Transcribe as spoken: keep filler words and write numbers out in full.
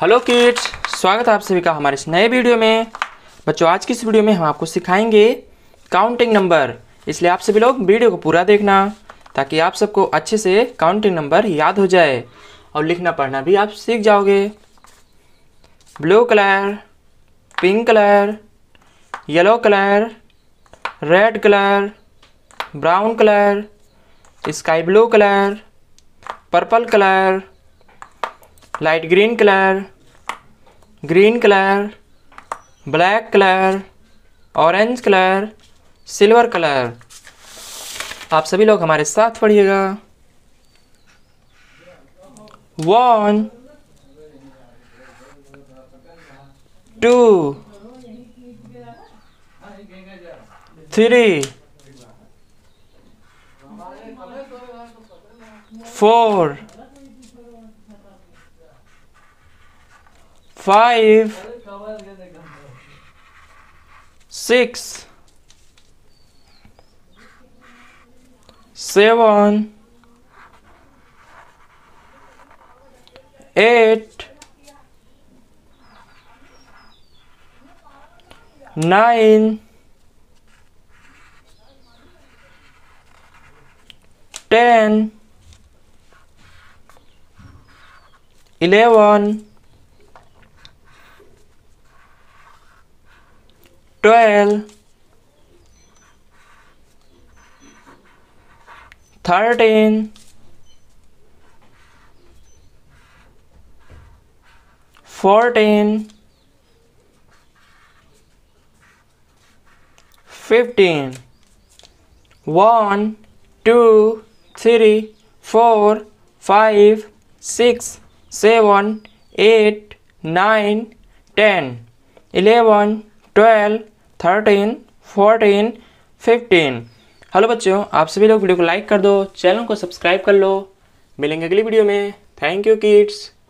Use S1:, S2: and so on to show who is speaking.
S1: Hello kids, स्वागत है आप सभी का हमारे इस नए वीडियो में। बच्चों, आज की इस वीडियो में हम आपको सिखाएंगे काउंटिंग नंबर, इसलिए आप सभी लोग वीडियो को पूरा देखना ताकि आप सबको अच्छे से काउंटिंग नंबर याद हो जाए और लिखना पढ़ना भी आप सीख जाओगे। Blue colour, pink colour, yellow colour, red colour, brown colour, sky blue colour, purple colour, light green colour, green colour, black colour, orange colour, silver colour. आप सभी लोग हमारे साथ पढ़िएगा। One, two, three, four, five, six, seven, eight, nine, ten, eleven, twelve, thirteen, fourteen, fifteen. One, two, three, four, five, six, seven, eight, nine, ten, eleven, twelve, thirteen, fourteen, fifteen. Hello बच्चों, आप सभी लोग video को like कर दो, channel को subscribe कर लो। मिलेंगे अगली वीडियो में। Thank you kids.